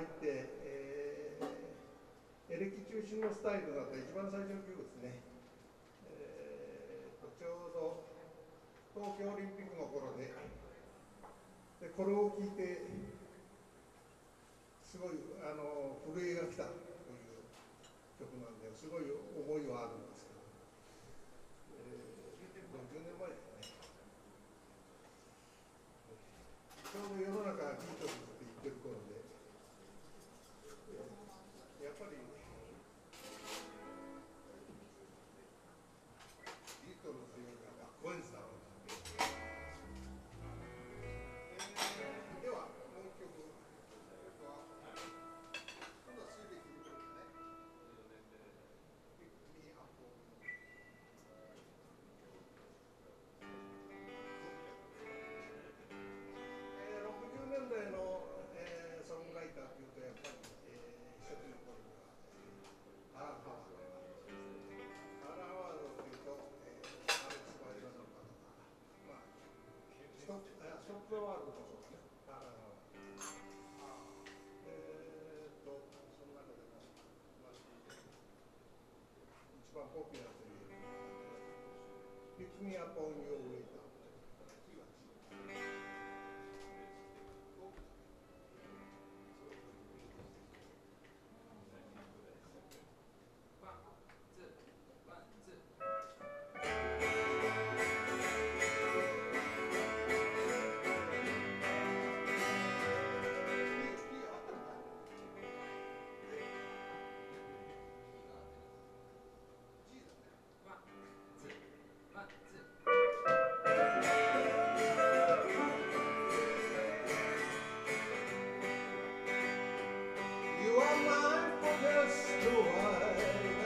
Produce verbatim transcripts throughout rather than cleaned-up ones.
って、えー、エレキ中心のスタイルだった一番最初の曲ですね、えー、とちょうど東京オリンピックの頃で、でこれを聴いてすごいあの震えが来たという曲なんですごい思いはあるんですけど、えー、ろくじゅうねんまえですね。ちょうど世の中がビートルズって言ってる頃で、やっぱりビートルズよりはかっこいいんですだろうな。ではもう一曲、今度は水力の曲ですね。えー、ろくじゅうねんだいの、えー、ソングライターというとやっぱり、えー、初期の頃には、えー、アラン・ハワードがアラン・ハワードというと、えー、アレックス・バイラノカとか、まあ、ストップ・ストップ・ザ・ワールドもそうですね、アラン・ハワード。えー、っとその中でも、まあ、一番ポピュラーという「Pick Me Up on Your Way Down」You are mine for just a while,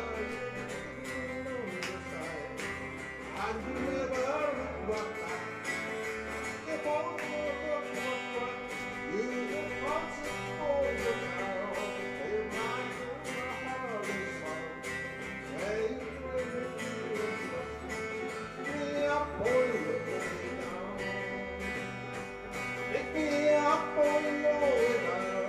on your side. And you never look back. If all the work, you will pass it over now. They might my heart is sorrow. Hey, when you pick me up on your way down. Pick me up on your way down.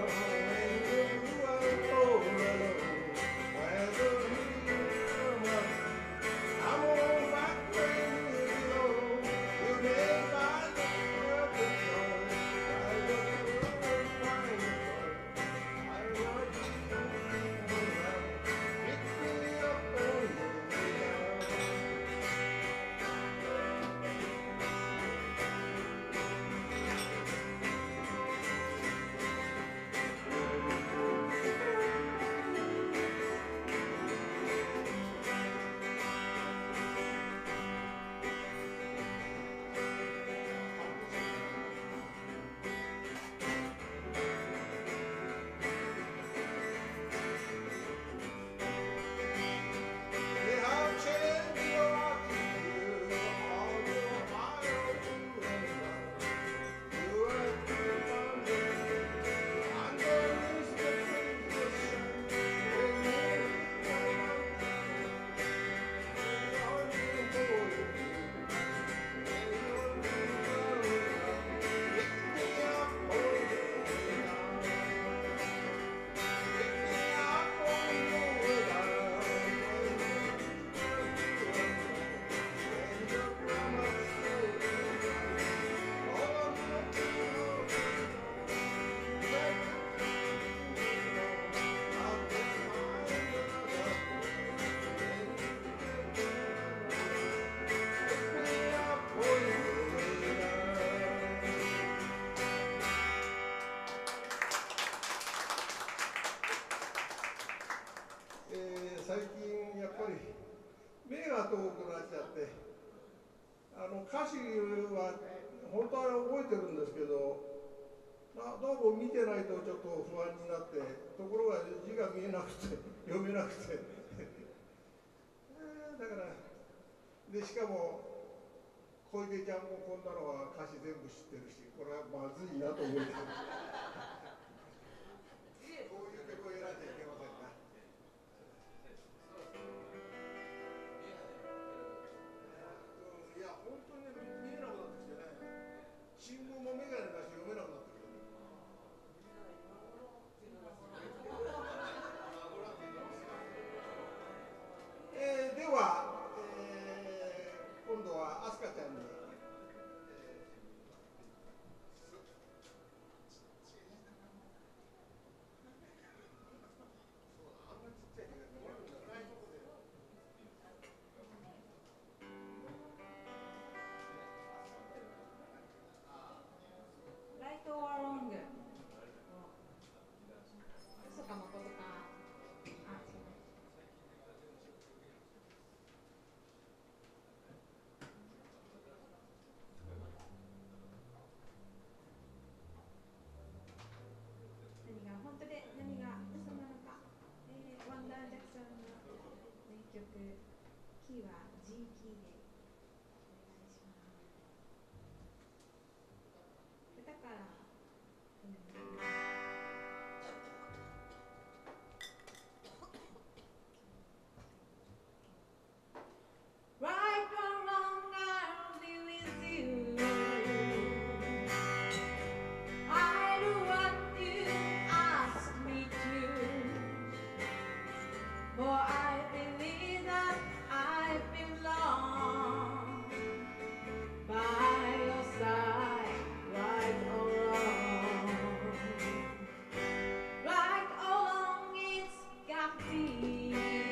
最近やっぱり目が遠くなっちゃって、あの歌詞は本当は覚えてるんですけど、などうも見てないとちょっと不安になって、ところが字が見えなくて読めなくてだからでしかも小出ちゃんもこんなのは歌詞全部知ってるし、これはまずいなと思ってこういう曲を選んじゃいけませんな。いや本当にね、見えなくなってきてね、新聞も眼鏡だし読めなくなってくる。 キーは G キーでお願いします。歌から始めます。Right or wrong, I'll be with you. I do what you ask me to. For I believe that I belong by your side, right or wrong. Right or wrong, it's got to be.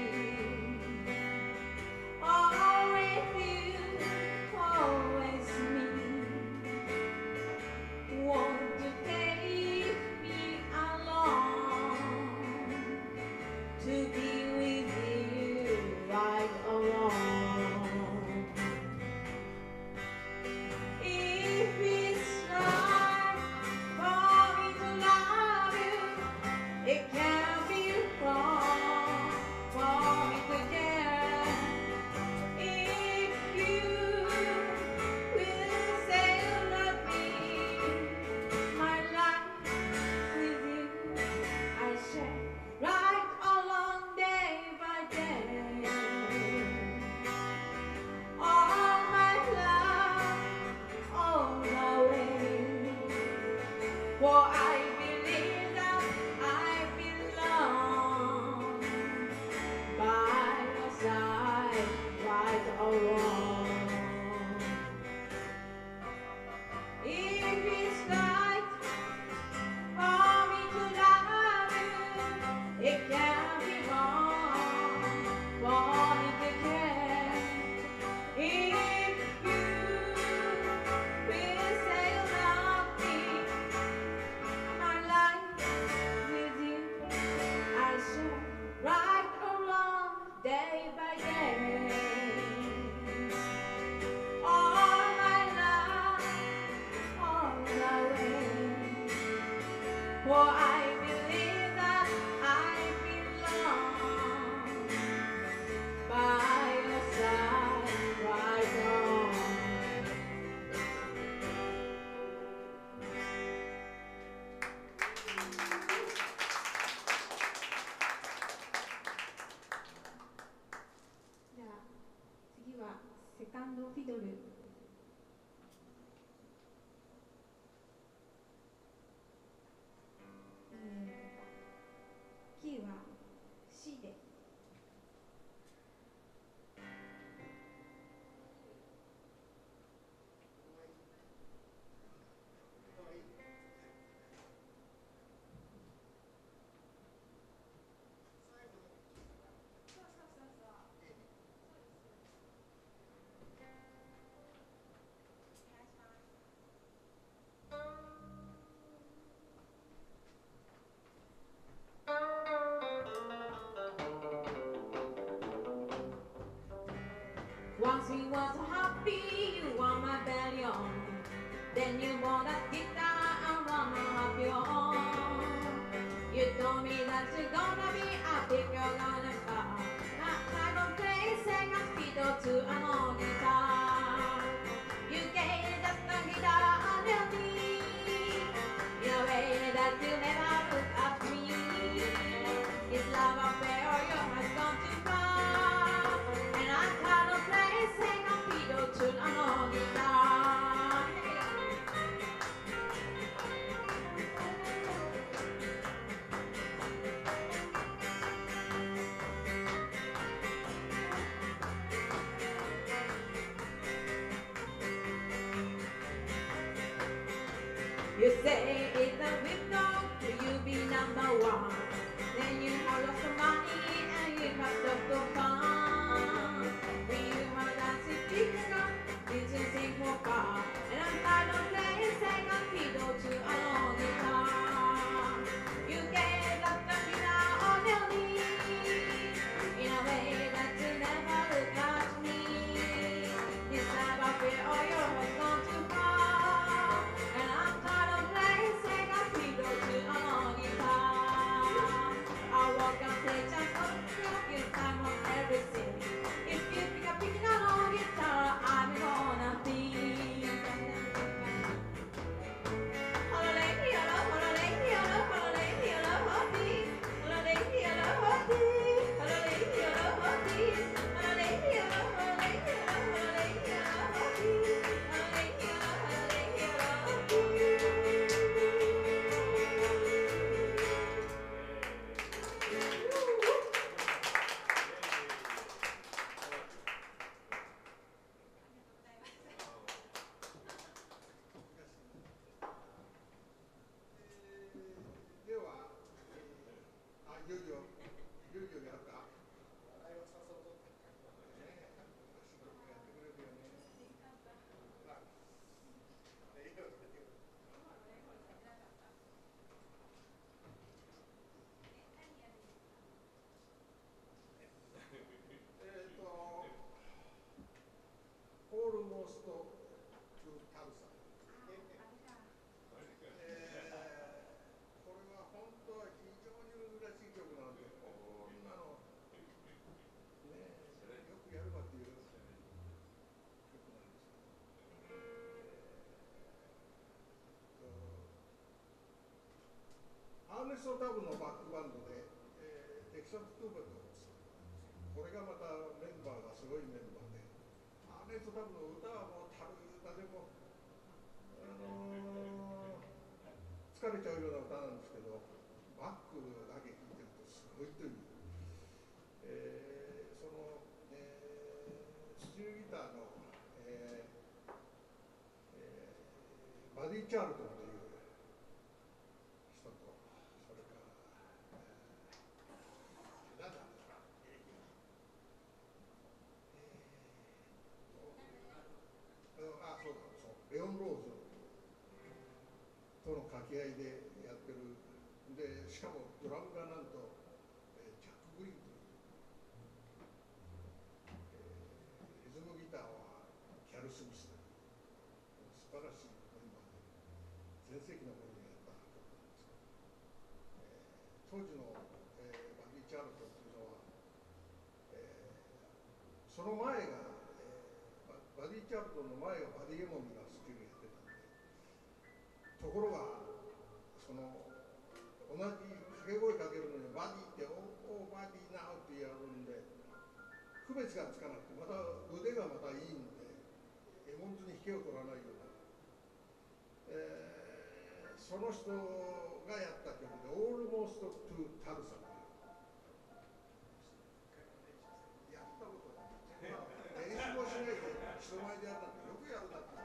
Always you, always me. Won't you take me along to be with you, right or wrong? If it's right for me to love you, it can't be wrong for me to care. If you will say you love me, my life with you I share, right or wrong, day by day. All my love, all the way. For I believe that I belong by your side, right or wrong. If it's right for me to love you, it can't be wrong for me to care. If you will say you love me, my life with you I share, right or wrong, day by day. All my love, all the way. For I believe that I belong by your side, right or wrong. じゃあ次はセカンドフィドル。えーキーは C で。Once we was so happy, you were my belly on. Then you bought that guitar and wanna have your own. You told me that you're gonna be a big girl on a car. Now I don't play second fiddle to an old guitar. You gave that the guitar on your knee in a way that you never look at me. Is love affair or your heart gone too far? And I cannot play second fiddle to an old guitar. You say it's a window, will you be number one? Then you have lots of money and you have stuff to fun. Will you have a dance with people now? Did you sing for fun? And I'm tired of playing second fiddle to an old guitar. You gave up the guitar on your knees in a way that you never look at me. This time I feel all your heart gone too far. And I'm tired of playing second fiddle to an old guitar. I walk on stage and put your time on every ネストタブのバックバンドで、えー、テキサス・トゥーベルト、これがまたメンバーがすごいメンバーで、アーネストタブの歌はもう軽い歌でも、あのー、疲れちゃうような歌なんですけど、バックだけ聴いてるとすごいという、えー、その、えー、スチールギターの、えーえー、バディ・チャールトンという人と、それから、えー、なんだろうな、えー、あ、そうだ、そう、レオン・ローズとの掛け合いでやってる。で、しかもドラムがなんと、えー、ジャック・グリーンという、えー、リズムギターはキャル・スミスという素晴らしいメンバーで全盛期の頃にやった曲なんですけど、えー、当時の、えー、バディ・チャールトンというのは、えー、その前が、えー、バディ・チャールトンの前がバディ・エモンがスキルやってたんで、ところがその同じ掛け声かけるのにバディっておおバディナウってやるんで区別がつかなくて、また腕がまたいいんでエモンズに引けを取らないような、えー、その人がやった曲で「オールモースト・トゥ・タルサ」というやったことない、まあ、練習もしないで人前でやったんでよくやるなって。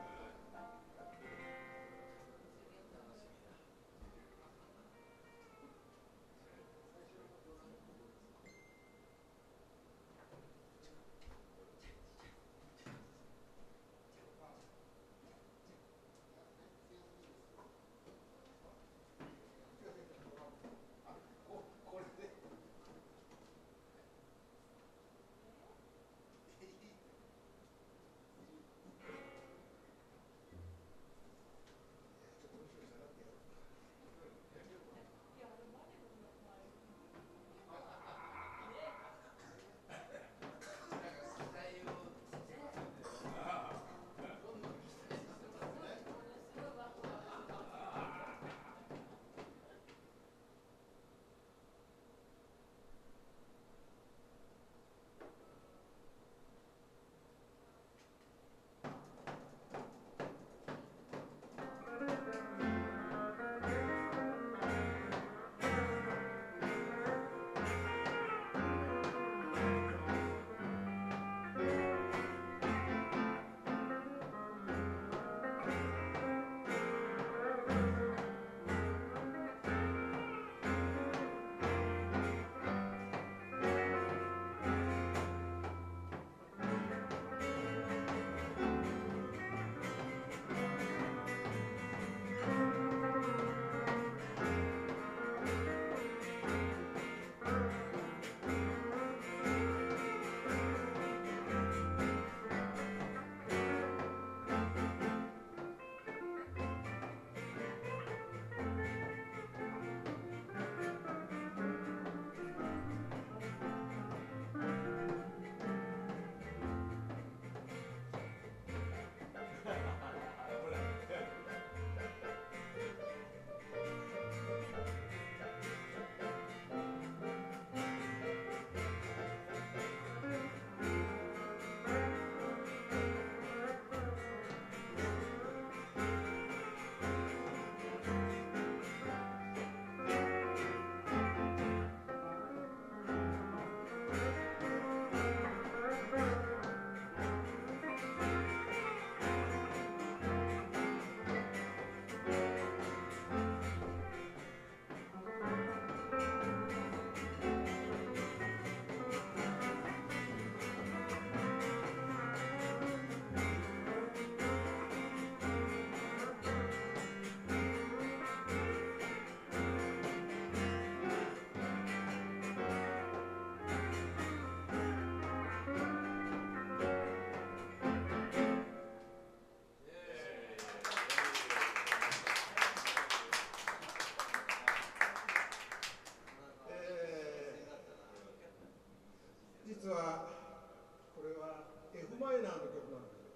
実はこれは F マイナーの曲なんですよ。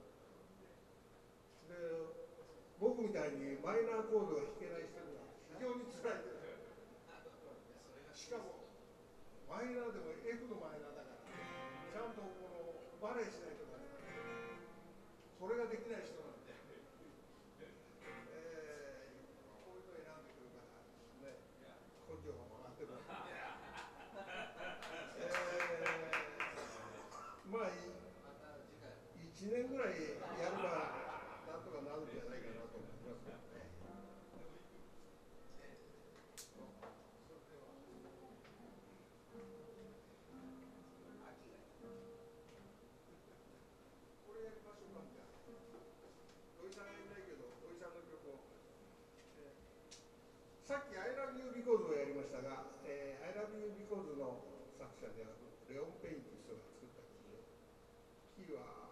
で僕みたいにマイナーコードが弾けない人には非常につらいです。 マイナーでも F のマイナーだから、ちゃんとこのバレエしないとダメだ。それができない人なんで、えー、こういうの選んでくるからね、根性が曲がってる。えー、まあいちねんぐらいやればなんとかなるんじゃないかなと思いますけどね。これやりましょうかじゃあ。土井さんがいないけど、土井さんの曲を、えー、さっき I love you because をやりましたが、えー、I love you because の作者であるレオン・ペインという人が作ったキーを、キーは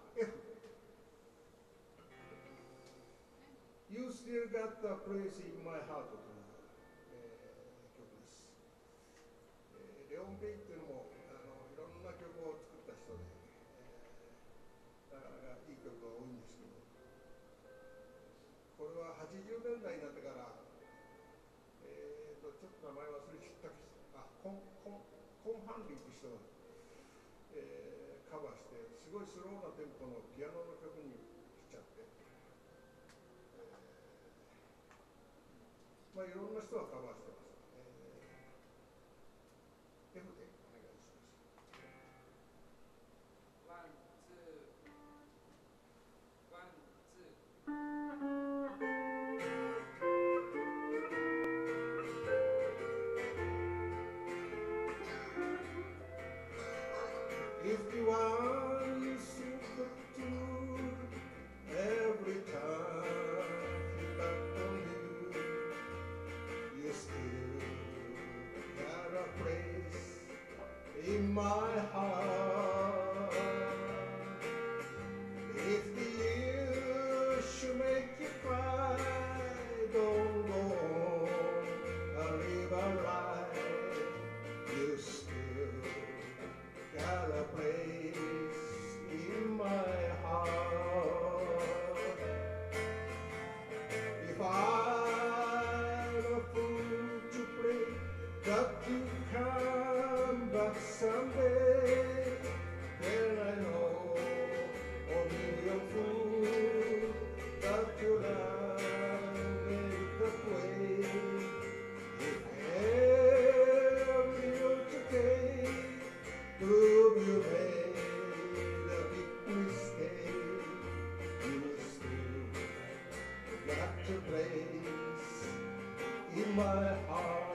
F。You still got a place in my heart という、えー、曲です。えー、レオン・ペインというのもあのいろんな曲を作った人で、えー、なかなかいい曲が多いんですけど、これははちじゅうねんだいになってから、えー、とちょっと名前忘れちゃったけど、あコンコンコン・ハンリーという人が、えー、カバーして、すごいスローなテンポのピアノの曲にしちゃって、まあいろんな人がカバーしてます。えー、F でお願いします。ワン、ツー、ワン、ツー。If the one you see the truth every time he back on you, you still got a place in my heart. If the years should make you cry, don't go on a river ride. You still got a place in my heart. If I'm a fool to play that you come back someday, then I know only a fool that you love make the way. If every year today prove you made a big mistake, you still got a place in my heart.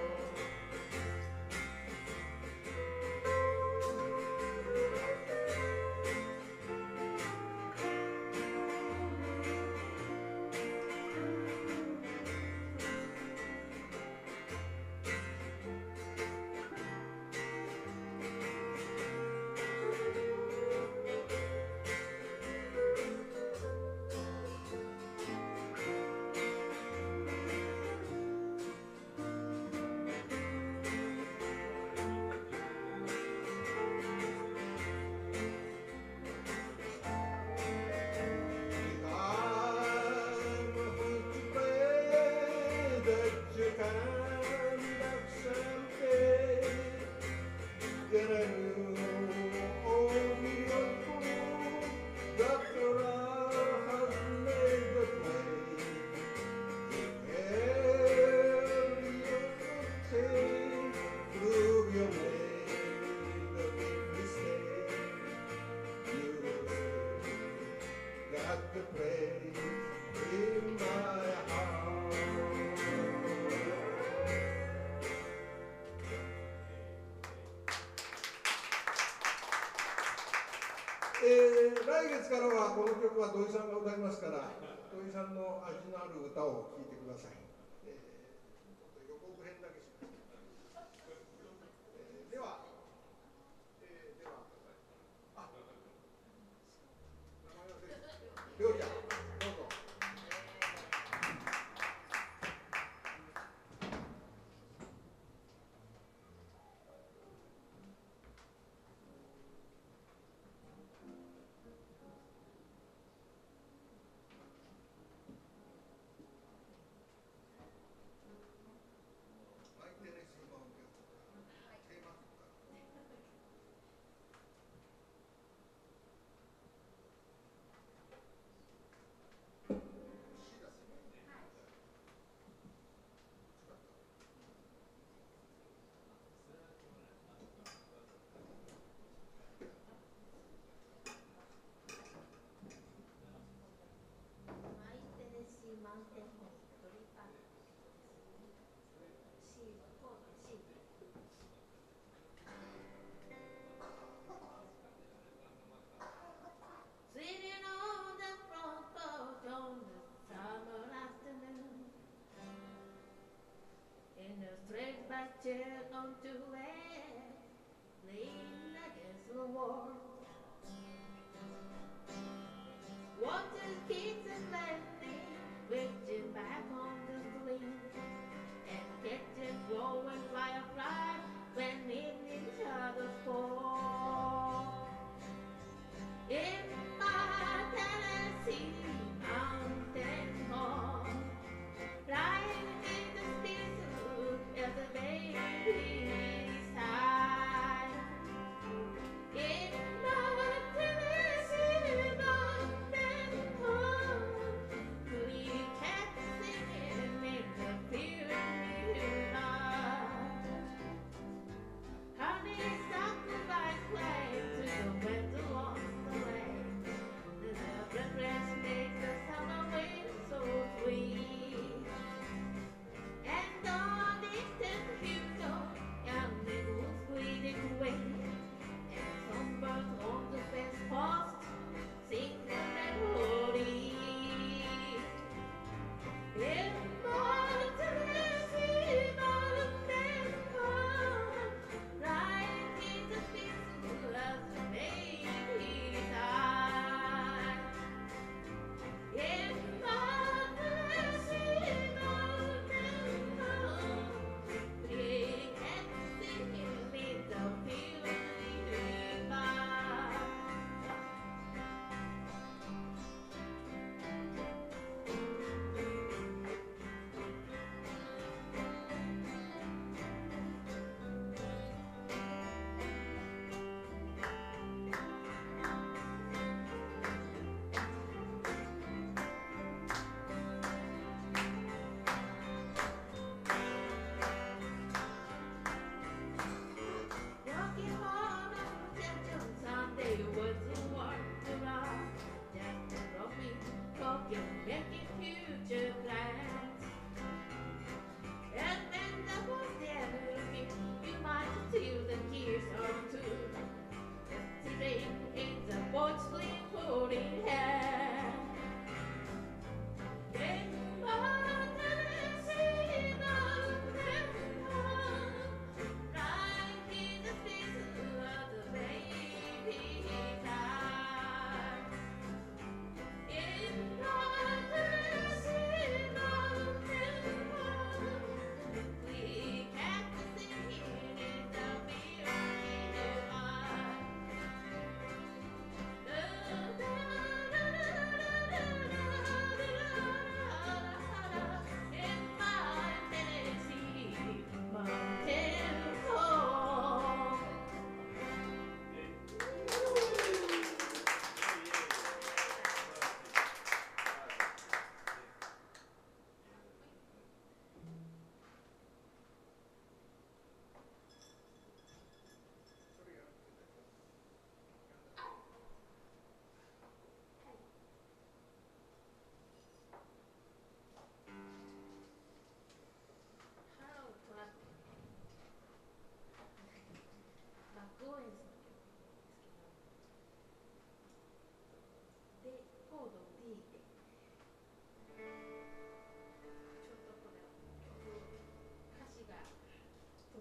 えー、来月からはこの曲は土井さんが歌いますから、土井さんの味のある歌を聴いてください。えー、予告編だけします。えー、では、えー、では、あ、名前忘れた。りょうちゃん、どうぞ。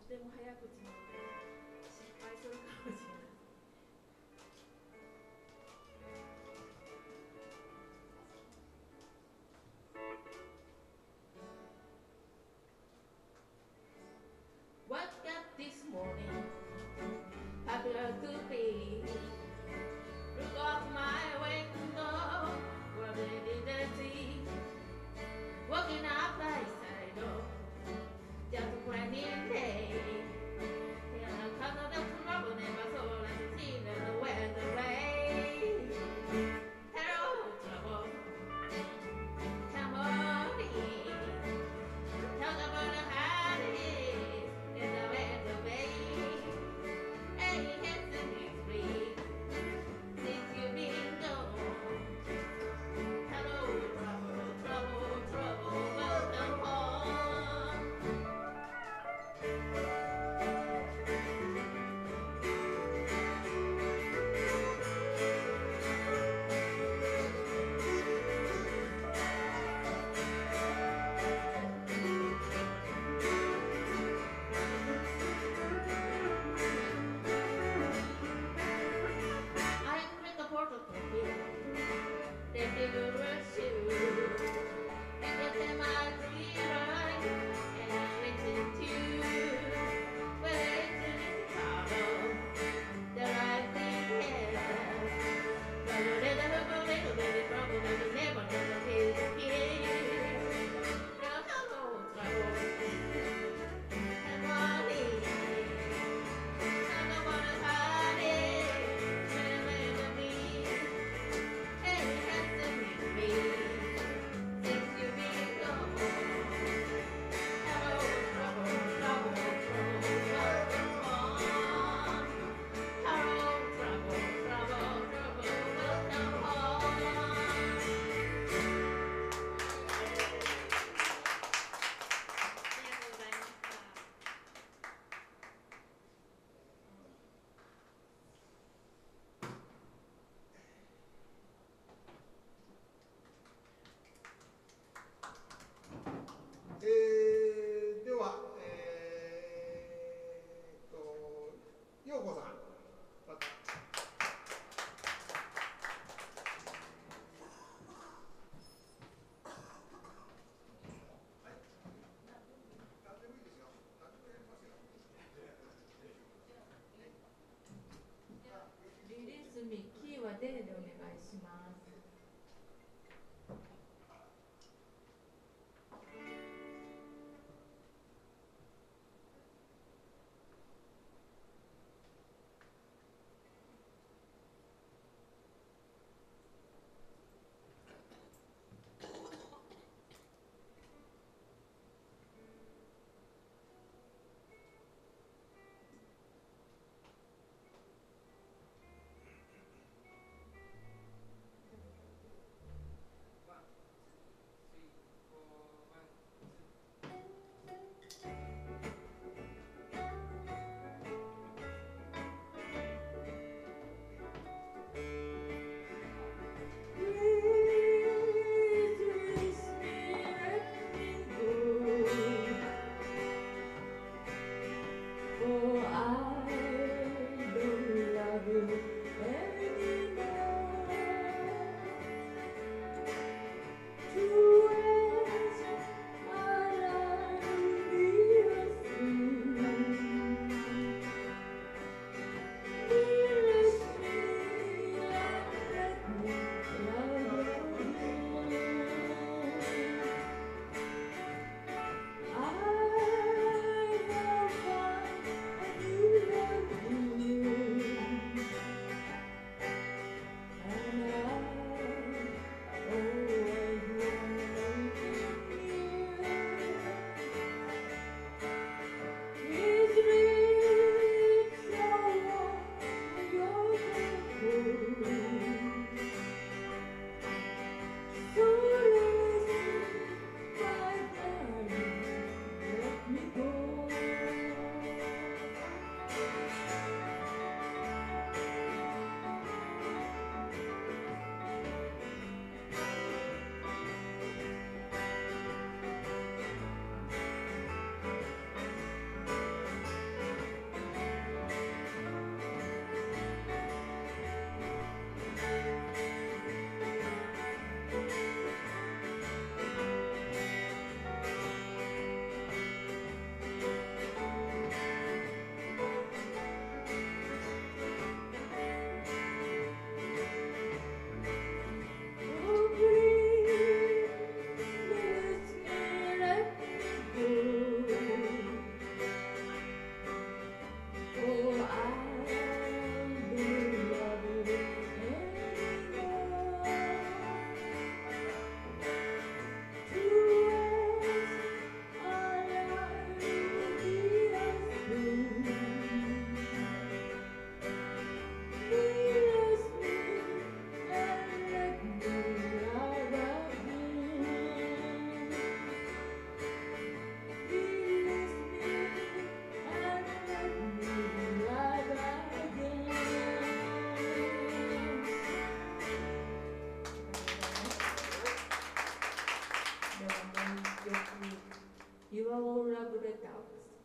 ても早口なので失敗するかもしれない。Woke up this morning, popular to be. Look off my window, what did I see? Walking up by side of just a rainy day. And I cover the trouble, never saw like see the weather way. Hello, trouble. Come on in. Talk about the hard days in the weather way. Hey, it's a new free since you've been gone. Hello, trouble, trouble, trouble, welcome home. I drink a bottle of beer. They figure rush you. And get them my tree right. And I listen to. Well, it's a little problem. The right thing here. But a little, little, little, little trouble. But you never know the way to get. No, hello, trouble. Come on in. I don't wanna hide it. Shouldn't let me. Hey, it has to be me. Since you've been gone. Hello, trouble, trouble, trouble, welcome home. Hello, trouble, trouble, trouble, welcome home. ありがとうございました。 えー、では、えー、っと、陽子さん、また。はい。何でもいいですよ。何でもやりますよ。 リリースミキーはデーでお願いします。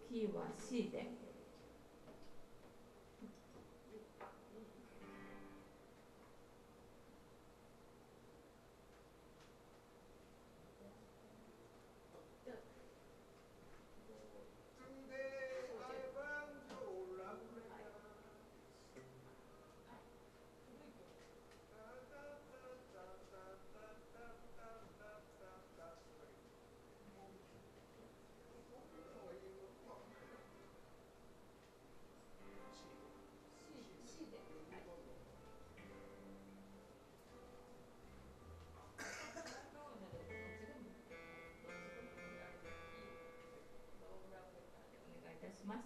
キーは C で。ます。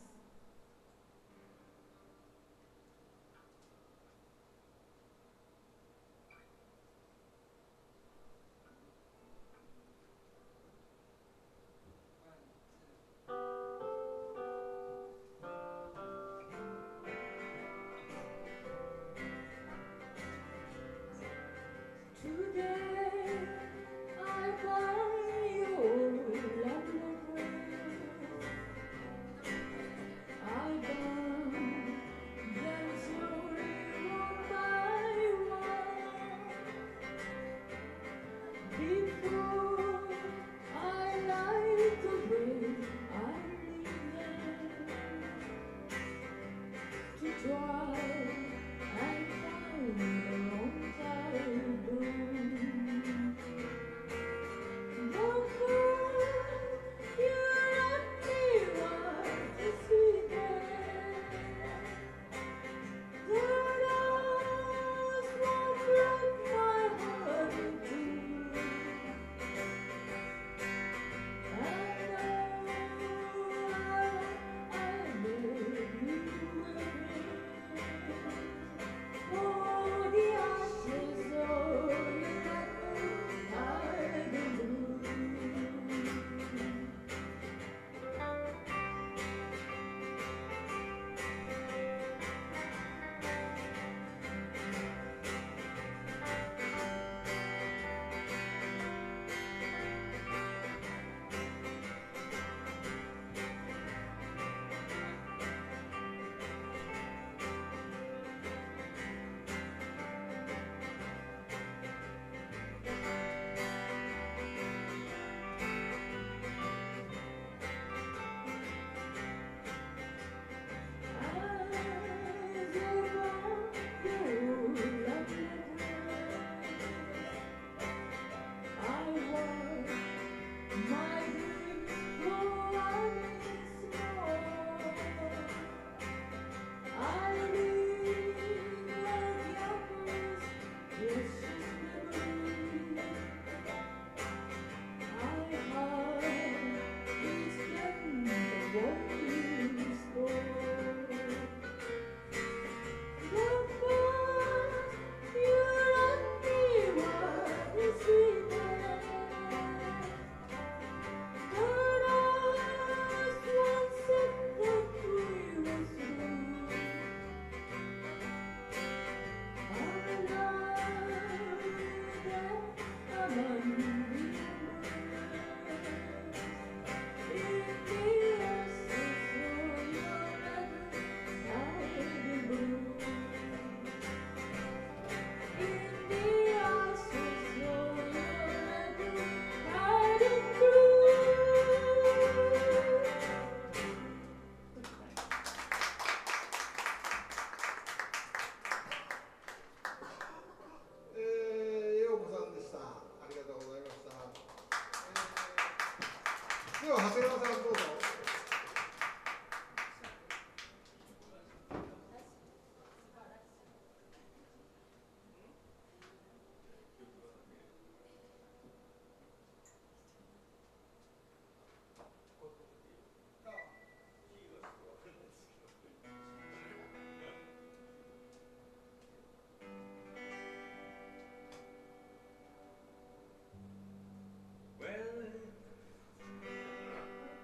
では長谷川さんどうぞ。 Well,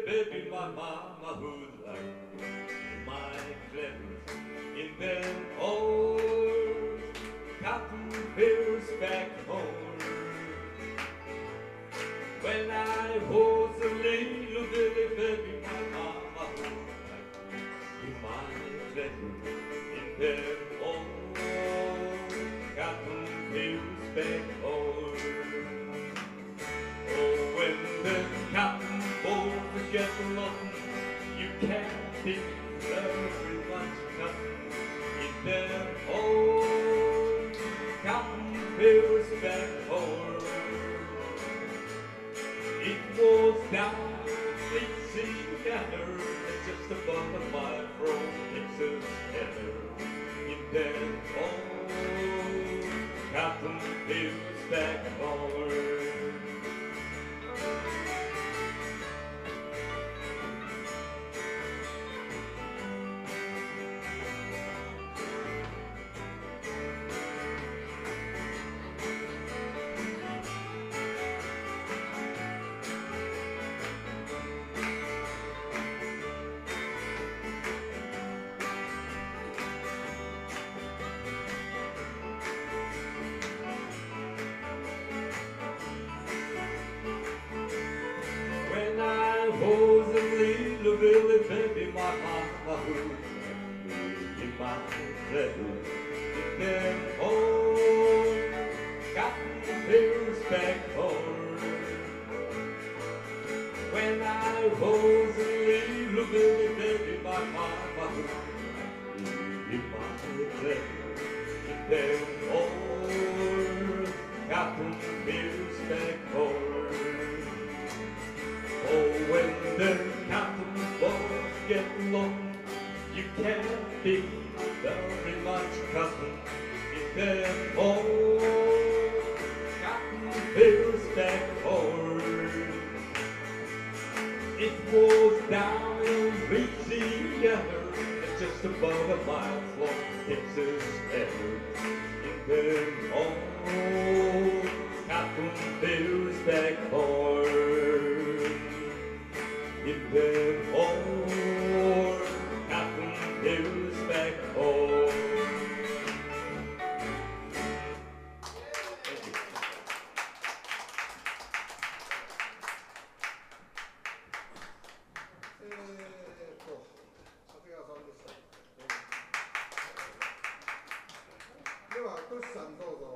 baby, my mama would like my clothes in them old cotton fields back home. When I was a little bitty baby, my mama would like my clothes in them old cotton fields back home. Oh, when the cotton bolls get long, you can't pick very much cotton in them old cotton fields back home. It was down Louisiana, just above a mile from Texas, in them old cotton fields back home. When I was a little bitty baby, my mama would in my clothes in them old cotton fields back home. When I was a little bitty baby, my mama would in my clothes in them old cotton fields back home. Oh, when the cotton balls get long, you can't pick very much cotton in them old cotton fields back home. It was down in Louisiana, just above a mile from Texas, in them old cotton fields back home. In them old cotton fields back home. Thank you. えーと、長谷川さんでした。では、トシさんどうぞ。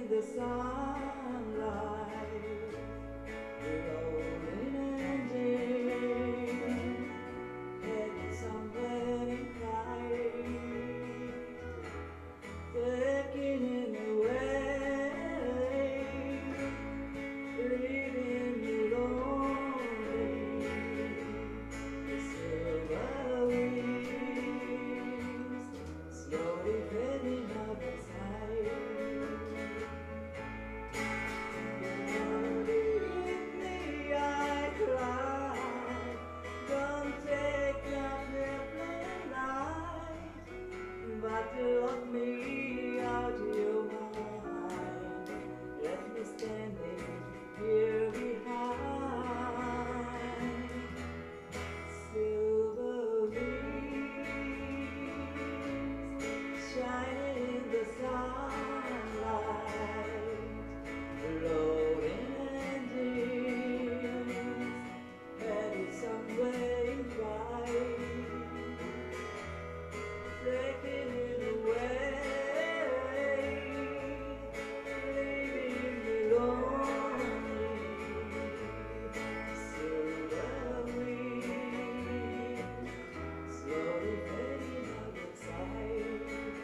in the sunlight, rolling engine, headed somewhere in flight, taking in the wave, leaving me lonely, the silver wings slowly fading out of sight. But you love me out of your mind, left me standing here behind. Silver wings shining in the sunlight, floating engines headed somewhere in flight, taking it away, leaving me lonely. Silver wings slowly fading out of sight.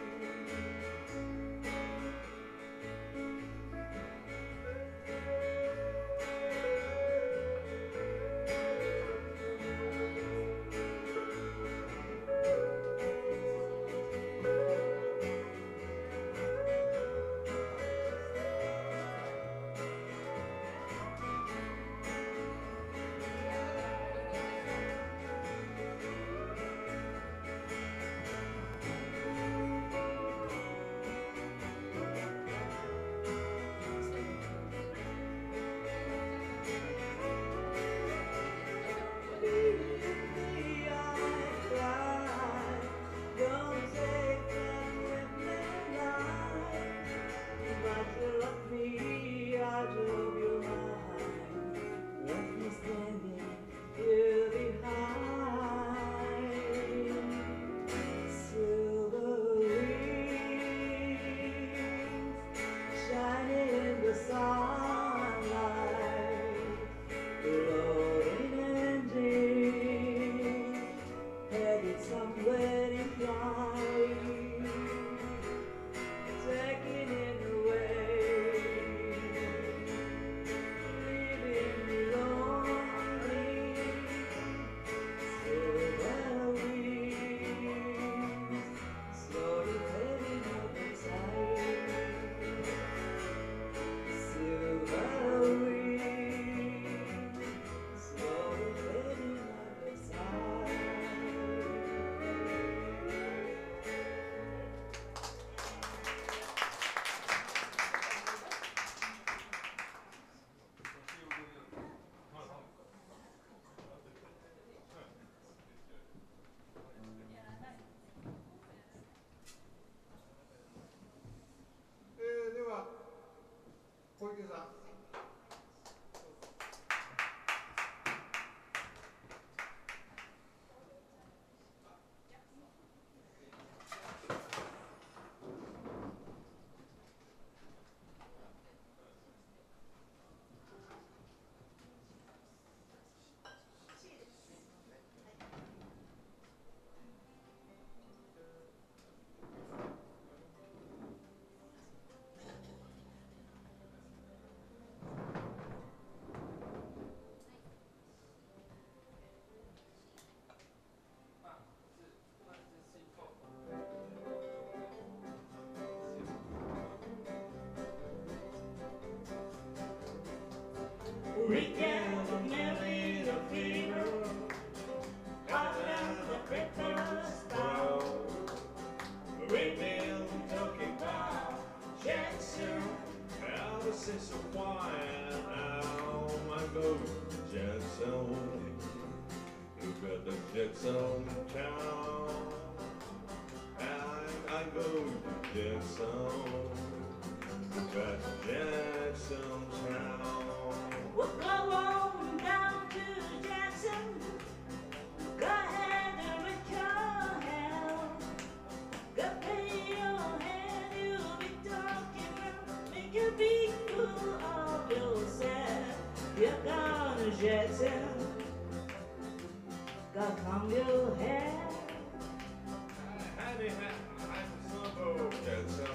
Somewhere in flight, taking it away, leaving me lonely. Silver wings slowly fading out of sight. Silver wings slowly fading out of sight. Weekend of Nelly the fever, out of the Christmas star. Rayman talking about Jackson, Alice is a wine. Now I go to Jackson, look at the Jackson town. And I go to Jackson, look at Jackson town. We'll go on down to Jackson. Go ahead and rent your hand. Go pay your hand. You'll be talking about make you of yourself. You're gonna Jackson. Got comb your hair. Honey, I'm so Jackson.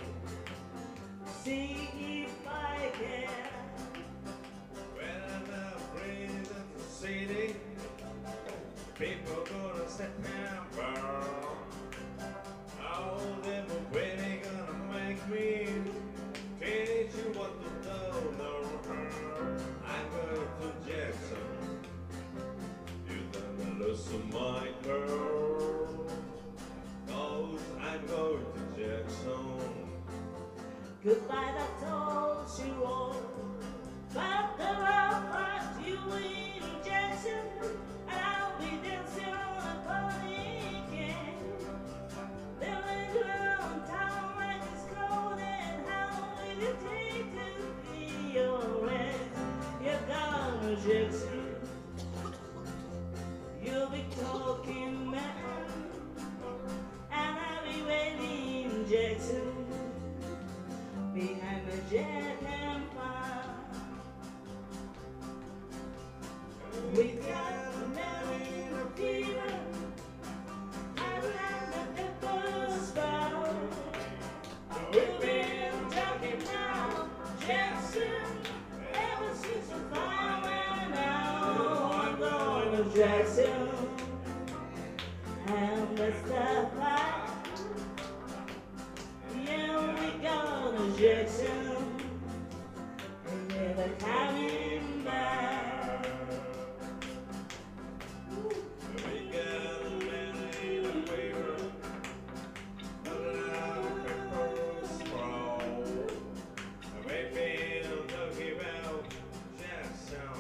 See if I can. When I'm breathing the city, people gonna September. All them waiting gonna make me teach you what to know. No, I'm going to Jackson. You done lose my girl. Cause I'm going to Jackson. Goodbye, I told you all. But the love brought you in Jackson. And I'll be dancing on a pony again. They'll let you around town like it's cold. And how will you take to be your rest? You're gonna Jackson. You'll be talking man. And I'll be waiting Jackson. Behind the jet and fire. We got a man in a fever. I like the first battle. We've been talking now, Jackson, ever since the fire went out. I'm going to Jackson, and that's the fight. Yeah, we gonna Jackson, and never coming back. We got a man in a fever. Another paper scroll. Maybe I'm talking about Jackson.